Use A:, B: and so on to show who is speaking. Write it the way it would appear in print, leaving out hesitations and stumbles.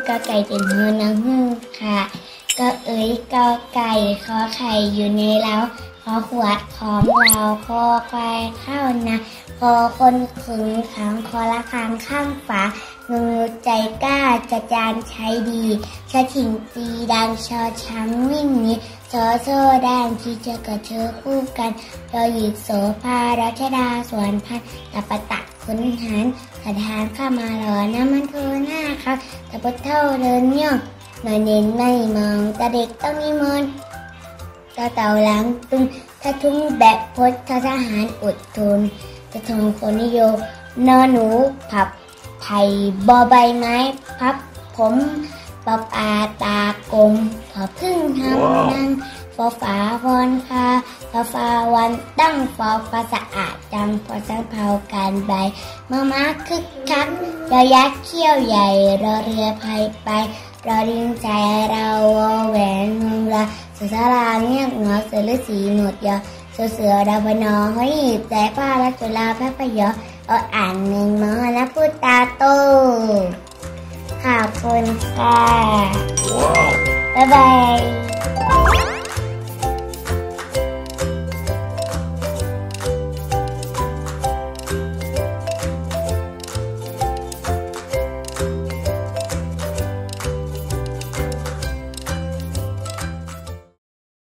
A: กอไก่ถึงฮือนางฮือค่ะก็เอ๋ยกอไก่ขอไข่อยู่ในเล้าขอขวดของเราคอควายเข้านะคอคนขึงขังคอละคางข้างฝางูใจกล้าจะจานใช้ดีชะถิ่งตีดังชอช้างวิ่งหนีโซโซแดงที่เจอกับเธอคู่กันเราหยิกโสภารัชดาสวนพันตะปะตะขุนหารกระทานข้ามาหล่อน้ำมันเธอหน้าครับตะปะเท่าเดินย่องนอนเย็นไม่มองแต่เด็กต้องนิมนต์เต่าหลังตุ้งถ้าทุ่งแบบพดทหารอดทนจะทงคนนิยมนอหนูผับไผ่บอใบไม้พับผมปอบอาตากลมขอพึ่งทำนั่งฟอฝาฟอนคาฟอฟาวันตั้งฟอฟ้าสะอาดจังพอสังเผาการใบมาคึกคักยอยักษ์เขี้ยวใหญ่รอเรือพายไปรอดิงใจเราแหวนเมืองละสุสาราเงียบเหงาเสือฤาษีหนวดยอเสือดาวพนอเฮ้ยใจผ้าและจุฬาพระพยออ่านหนึ่งมอและพูดตาโตขอบคุณค่ะบ๊ายบาย